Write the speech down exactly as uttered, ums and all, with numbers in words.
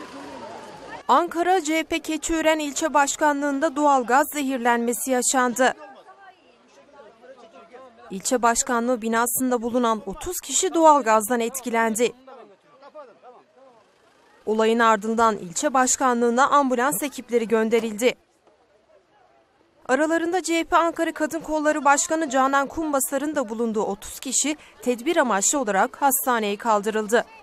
Ankara C H P Keçiören İlçe Başkanlığı'nda doğalgaz zehirlenmesi yaşandı. İlçe Başkanlığı binasında bulunan otuz kişi doğalgazdan etkilendi. Olayın ardından ilçe başkanlığına ambulans ekipleri gönderildi. Aralarında C H P Ankara Kadın Kolları Başkanı Canan Kumbasar'ın da bulunduğu otuz kişi tedbir amaçlı olarak hastaneye kaldırıldı.